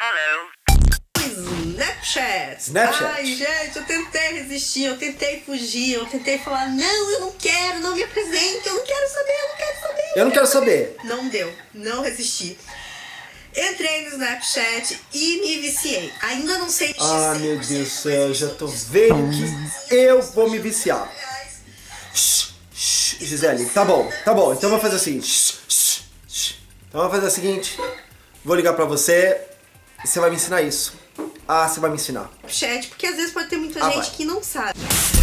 Snapchat. Ai, gente, eu tentei resistir, eu tentei fugir, eu tentei falar, não, eu não quero, não me apresente, eu não quero saber, eu não quero saber. Eu não quero saber. Não deu, não resisti. Entrei no Snapchat e me viciei. Ainda não sei dizer. Ah, meu Deus do céu, já tô vendo que eu vou me viciar. Gisele, tá bom, então vou fazer o seguinte. Então vou fazer o seguinte, vou ligar pra você e você vai me ensinar isso. Ah, você vai me ensinar. Chat, porque às vezes pode ter muita gente que não sabe.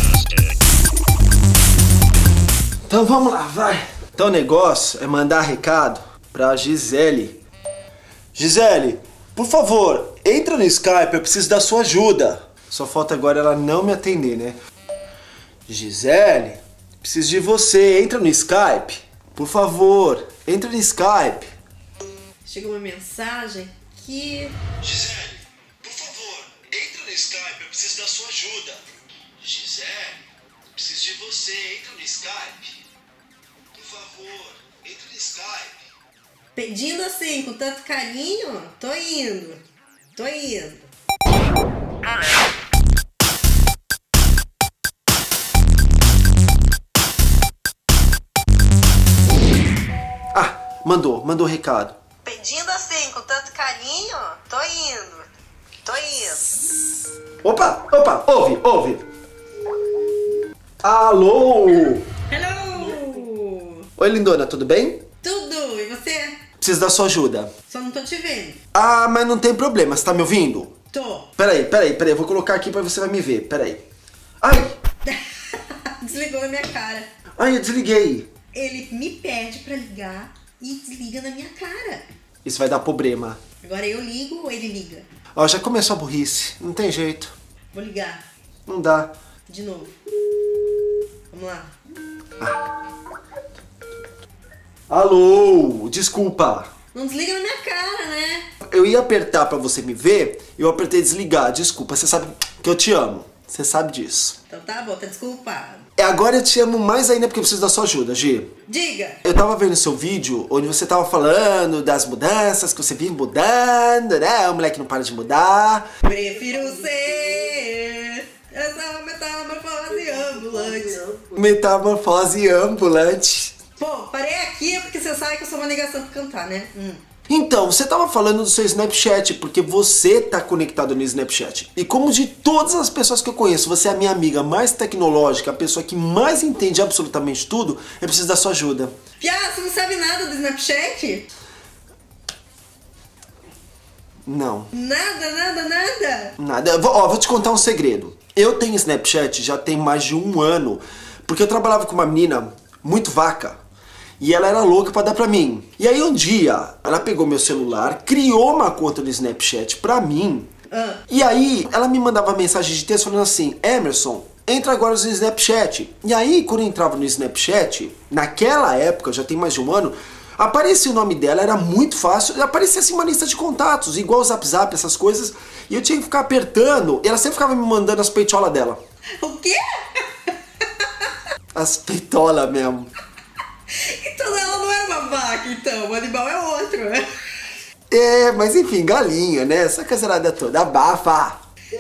Então vamos lá, vai. Então o negócio é mandar recado pra Gisele. Gisele, por favor, entra no Skype, eu preciso da sua ajuda. Só falta agora ela não me atender, né? Gisele, preciso de você, entra no Skype. Por favor, entra no Skype. Chegou uma mensagem que... Gisele, por favor, entra no Skype, eu preciso da sua ajuda. Gisele, preciso de você, entra no Skype. Por favor, entra no Skype. Pedindo assim, com tanto carinho, tô indo. Ah, mandou recado. Pedindo assim, com tanto carinho, tô indo. Opa, ouve. Alô? Hello! Oi, lindona, tudo bem? Tudo, e você? Preciso da sua ajuda. Só não tô te vendo. Ah, mas não tem problema, você tá me ouvindo? Tô. Peraí, eu vou colocar aqui pra você vai me ver, peraí. Ai, Desligou na minha cara. eu desliguei. Ele me pede pra ligar e desliga na minha cara. Isso vai dar problema. Agora eu ligo ou ele liga? Ó, já começou a burrice, não tem jeito. Vou ligar. Não dá. De novo. Vamos lá. Alô, desculpa. Não desliga na minha cara, né? Eu ia apertar pra você me ver, eu apertei desligar, desculpa, você sabe que eu te amo. Você sabe disso. Então tá bom, tá desculpado. Agora eu te amo mais ainda porque eu preciso da sua ajuda, Gi. Diga! Eu tava vendo seu vídeo onde você tava falando das mudanças, que você vive mudando, né? O moleque não para de mudar. Prefiro ser essa metamorfose ambulante. Metamorfose ambulante. Pô, parei aqui porque você sabe que eu sou uma negação pra cantar, né? Então, você tava falando do seu Snapchat, porque você tá conectado no Snapchat. E como de todas as pessoas que eu conheço, você é a minha amiga mais tecnológica, a pessoa que mais entende absolutamente tudo, eu preciso da sua ajuda. Piá, você não sabe nada do Snapchat? Não. Nada? Nada. Vou te contar um segredo. Eu tenho Snapchat já tem mais de 1 ano, porque eu trabalhava com uma menina muito vaca. E ela era louca pra dar pra mim. E aí um dia, ela pegou meu celular, criou uma conta no Snapchat pra mim. E aí, ela me mandava mensagem de texto falando assim, Emerson, entra agora no Snapchat. E aí, quando eu entrava no Snapchat, naquela época, já tem mais de 1 ano, aparecia o nome dela, era muito fácil, aparecia assim uma lista de contatos, igual o Zap Zap, essas coisas. E eu tinha que ficar apertando, e ela sempre ficava me mandando as peitolas dela. O quê? As peitolas mesmo. Então ela não era uma vaca, então. O animal é outro, né? É, mas enfim, galinha, né? Essa casarada toda abafa.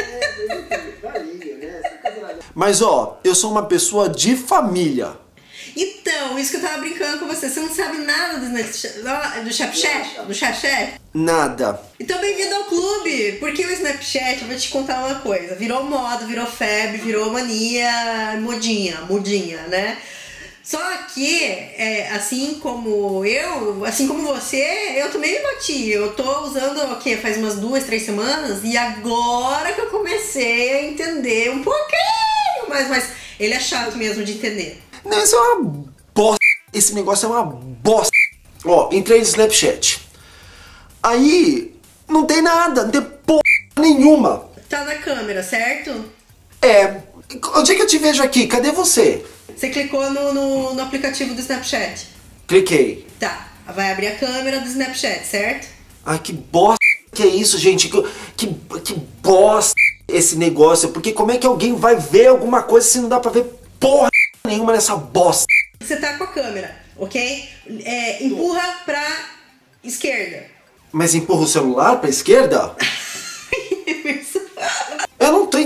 Mas ó, eu sou uma pessoa de família. Então, isso que eu tava brincando com você. Você não sabe nada do Snapchat? Nada. Então bem-vindo ao clube. Porque o Snapchat, eu vou te contar uma coisa. Virou moda, virou febre, virou mania, modinha, né? Só que, assim como você, eu também me bati. Eu tô usando, o quê? Faz umas 2, 3 semanas. E agora que eu comecei a entender um pouquinho mais. Mas ele é chato mesmo de entender. Não, isso é uma bosta. Esse negócio é uma bosta. Ó, entrei no Snapchat. Aí, não tem nada, não tem porra nenhuma. Tá na câmera, certo? É. Onde é que eu te vejo aqui? Cadê você? Você clicou no aplicativo do Snapchat. Cliquei. Tá, vai abrir a câmera do Snapchat, certo? Ai, que bosta que é isso, gente? Que bosta esse negócio. Porque como é que alguém vai ver alguma coisa se não dá pra ver porra nenhuma nessa bosta? Você tá com a câmera, ok? Empurra pra esquerda. Mas empurra o celular pra esquerda?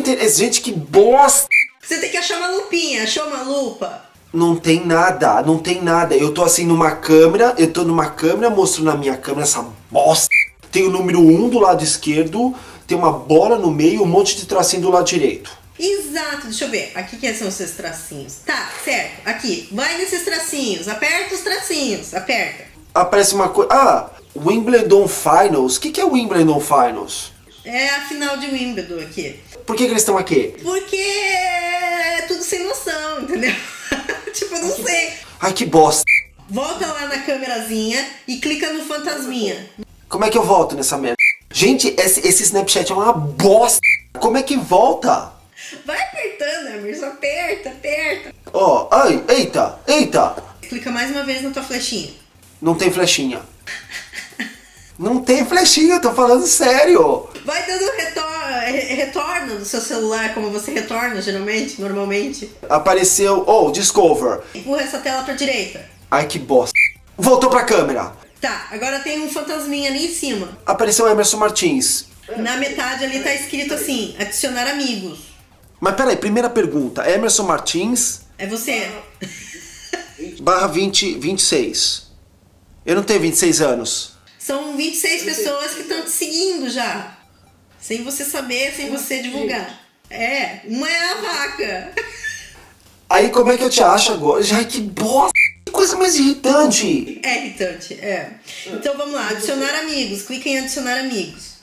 internet. Gente, que bosta! Você tem que achar uma lupinha. Achou uma lupa? Não tem nada, não tem nada. Eu tô assim numa câmera, mostro na minha câmera essa bosta. Tem o número 1 do lado esquerdo, tem uma bola no meio, um monte de tracinho do lado direito. Exato, deixa eu ver. Aqui que são os seus tracinhos. Tá, certo. Aqui, vai nesses tracinhos. Aperta os tracinhos, aperta. Aparece uma coisa... Ah, Wimbledon Finals. O que é o Wimbledon Finals? É a final de Wimbledon aqui. Por que eles estão aqui? Porque é tudo sem noção, entendeu? Tipo, eu não sei. Ai, que bosta. Volta lá na câmerazinha e clica no fantasminha. Como é que eu volto nessa merda? Gente, esse Snapchat é uma bosta. Como é que volta? Vai apertando, Emerson. Aperta, aperta. Ó, ai, eita, eita. Clica mais uma vez na tua flechinha. Não tem flechinha. Não tem flechinha, eu tô falando sério. Vai dando retorno no seu celular, como você retorna geralmente, normalmente. Apareceu, oh, Discover. Empurra essa tela pra direita. Ai, que bosta. Voltou pra câmera. Tá, agora tem um fantasminha ali em cima. Apareceu Emerson Martins. Na metade ali tá escrito assim, adicionar amigos. Mas peraí, primeira pergunta. Emerson Martins, É você. /26. Eu não tenho 26 anos. São 26 pessoas que estão te seguindo já. Sem você saber, sem você divulgar. É, uma é a vaca. Aí como é que eu te acho agora? Ai, que bosta. Que coisa mais irritante. É irritante, é. Então vamos lá, adicionar amigos. Clica em adicionar amigos.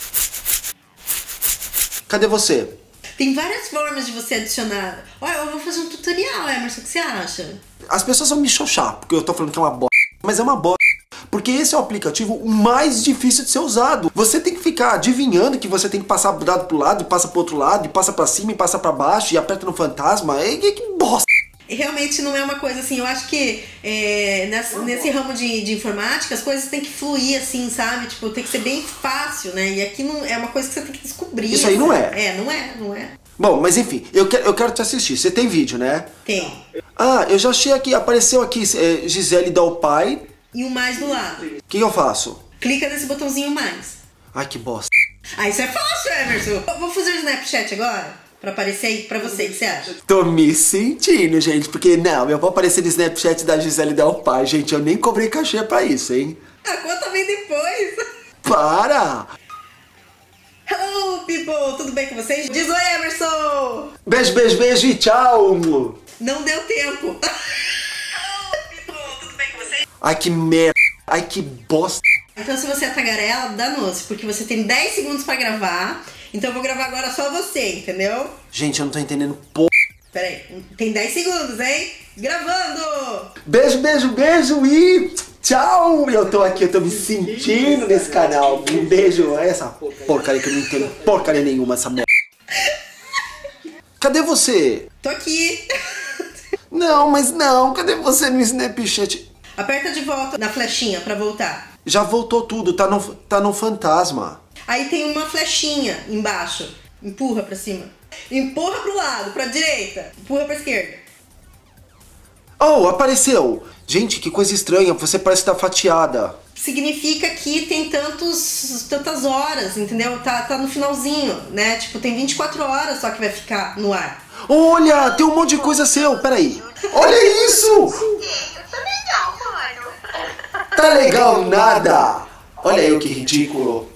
Cadê você? Tem várias formas de você adicionar. Olha, eu vou fazer um tutorial, Emerson, o que você acha? As pessoas vão me xoxar, porque eu tô falando que é uma bosta. Mas é uma bosta. Porque esse é o aplicativo mais difícil de ser usado. Você tem que ficar adivinhando que você tem que passar o dado pro lado, e passa pro outro lado, e passa pra cima, e passa pra baixo, e aperta no fantasma. Que bosta. Realmente não é uma coisa assim, eu acho que nesse ramo de informática as coisas têm que fluir assim, sabe? Tipo, tem que ser bem fácil, né? E aqui não é uma coisa que você tem que descobrir. Isso aí não é. Não é. Bom, mas enfim, eu quero te assistir. Você tem vídeo, né? Tem. Ah, eu já achei aqui, apareceu aqui Gisele Dalpai. E o mais do lado. O que eu faço? Clica nesse botãozinho mais. Ai, que bosta. Ah, isso é fácil, Emerson. Vou fazer o Snapchat agora? Pra aparecer aí pra você, o que você acha? Tô me sentindo, gente, porque não, eu vou aparecer no Snapchat da Gisele Dalpai, gente, eu nem cobrei cachê pra isso, hein? A conta vem depois. Para! Hello, people! Tudo bem com vocês? Diz oi, Emerson! Beijo, beijo, beijo e tchau! Não deu tempo. Hello, people! Tudo bem com vocês? Ai, que merda! Ai, que bosta! Então se você é tagarela, danou-se, porque você tem 10 segundos pra gravar. Então eu vou gravar agora só você, entendeu? Gente, eu não tô entendendo porra. Pera aí, tem 10 segundos, hein? Gravando! Beijo, beijo, beijo e tchau! Eu tô aqui, eu tô me sentindo nesse canal. Um beijo, essa porcaria que eu não entendo porcaria nenhuma, essa merda. Cadê você? Tô aqui. Não, mas não, cadê você no Snapchat? Aperta de volta na flechinha pra voltar. Já voltou tudo, tá no fantasma. Aí tem uma flechinha embaixo. Empurra pra cima. Empurra pro lado, pra direita. Empurra pra esquerda. Oh, apareceu! Gente, que coisa estranha, você parece estar fatiada. Significa que tem tantas horas, entendeu? Tá no finalzinho, né? Tipo, tem 24 horas só que vai ficar no ar. Olha, tem um monte de coisa seu, peraí. Olha isso! Tá legal, mano. Tá legal nada! Olha aí que ridículo.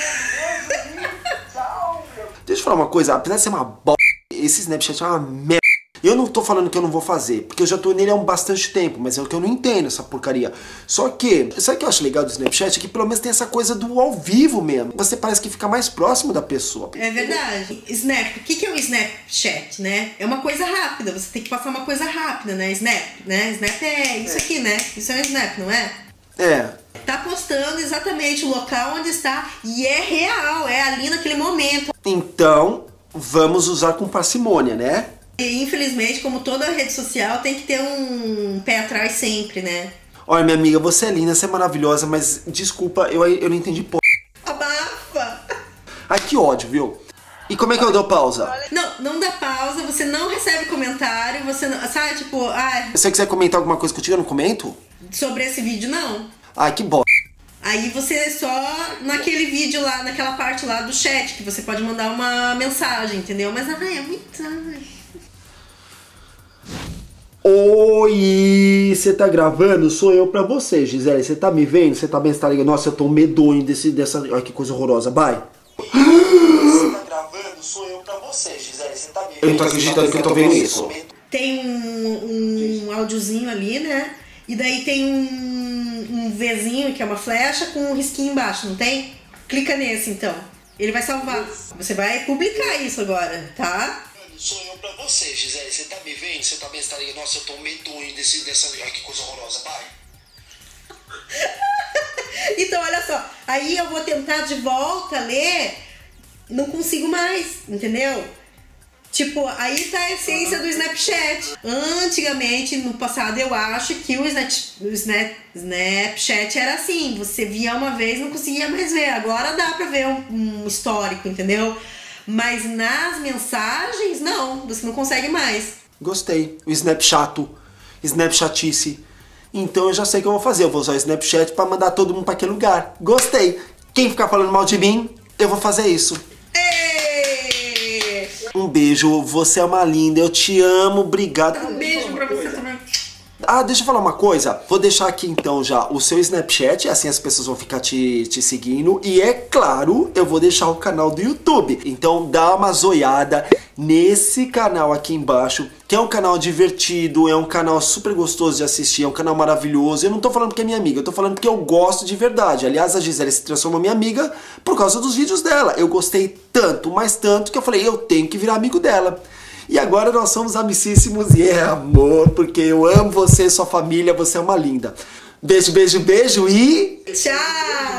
Deixa eu falar uma coisa, apesar de ser uma bosta, esse Snapchat é uma merda. Eu não tô falando que eu não vou fazer, porque eu já tô nele há bastante tempo, mas é o que eu não entendo essa porcaria. Só que, sabe o que eu acho legal do Snapchat? É que pelo menos tem essa coisa do ao vivo mesmo. Você parece que fica mais próximo da pessoa. É verdade. Snap, o que é o Snapchat, né? É uma coisa rápida, você tem que passar uma coisa rápida, né? Snap, né? Snap é isso aqui, né? Isso é um Snap, não é? É. Tá postando exatamente o local onde está e é real, é ali naquele momento. Então, vamos usar com parcimônia, né? E infelizmente, como toda rede social, tem que ter um pé atrás sempre, né? Olha, minha amiga, você é linda, você é maravilhosa, mas desculpa, eu não entendi porra. Abafa! Ai, que ódio, viu? E como é que eu dou pausa? Não dá pausa, você não recebe comentário, você não, sabe, tipo, Se você quiser comentar alguma coisa contigo, eu não comento? sobre esse vídeo não. Ai, que bosta. Aí você só naquele vídeo lá, naquela parte lá do chat, que você pode mandar uma mensagem, entendeu? Mas é muito... Oi, você tá gravando? Sou eu pra você, Gisele. Você tá me vendo? Você tá bem? Você tá ligado? Nossa, eu tô medonho dessa... Olha que coisa horrorosa. Vai. Você tá gravando? Sou eu pra você, Gisele. Você tá me vendo? Eu não tô acreditando que eu tô vendo isso. Tem um áudiozinho ali, né? E daí tem um Vzinho, que é uma flecha, com um risquinho embaixo, não tem? Clica nesse, então. Ele vai salvar. Você vai publicar isso agora, tá? Sou eu pra você, Gisele. Você tá me vendo? Você tá bem? Você tá ligado? Nossa, eu tô medonho dessa... Olha que coisa horrorosa. Vai. Então, olha só. Aí eu vou tentar de volta ler. Não consigo mais, entendeu? Tipo, aí tá a essência do Snapchat. Antigamente, no passado, eu acho que o Snapchat era assim. Você via uma vez, não conseguia mais ver. Agora dá pra ver um histórico, entendeu? Mas nas mensagens, não. Você não consegue mais. Gostei. O Snapchatice. Então eu já sei o que eu vou fazer. Eu vou usar o Snapchat pra mandar todo mundo pra aquele lugar. Gostei. Quem ficar falando mal de mim, eu vou fazer isso. Um beijo, você é uma linda, eu te amo, obrigado. Um beijo pra você também. Ah, deixa eu falar uma coisa. Vou deixar aqui então já o seu Snapchat, assim as pessoas vão ficar te seguindo. E é claro, eu vou deixar o canal do YouTube. Então dá uma zoiada nesse canal aqui embaixo, que é um canal divertido, é um canal super gostoso de assistir, é um canal maravilhoso. Eu não tô falando porque é minha amiga, eu tô falando porque eu gosto de verdade. Aliás, a Gisele se transformou em minha amiga por causa dos vídeos dela. Eu gostei tanto, mas tanto, que eu falei, eu tenho que virar amigo dela. E agora nós somos amicíssimos e é amor, porque eu amo você, sua família, você é uma linda. Beijo, beijo, beijo e... Tchau!